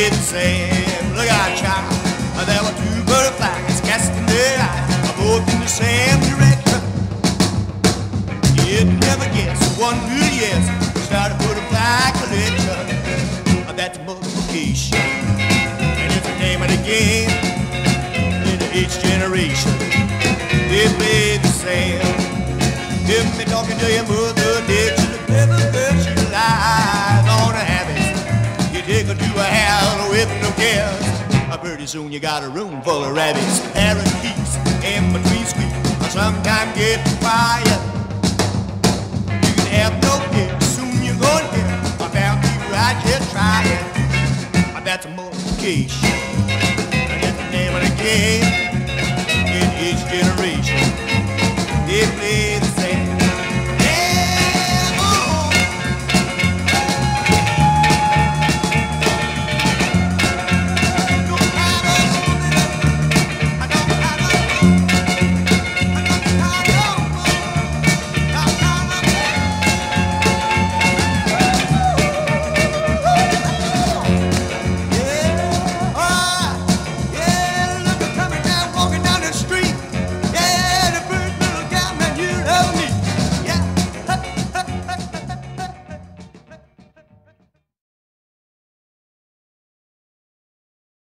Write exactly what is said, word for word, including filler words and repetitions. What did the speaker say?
play the same. Look out, child, there were two butterflies casting their eyes, both in the same direction. You'd never guess one good yes started butterfly collection. That's multiplication, and it's the name of the game. In each generation, they play the same. If me talking to your mother, did you never hurt your lies on a habit? You take her to a hell with no cares. Pretty soon you got a room full of rabbits, parakeets, in between squeaks. Sometimes get quiet. You can have no fear. Soon you're gonna get a bounty right here trying. That's a multiplication, and that's the name of the game. In each generation, they play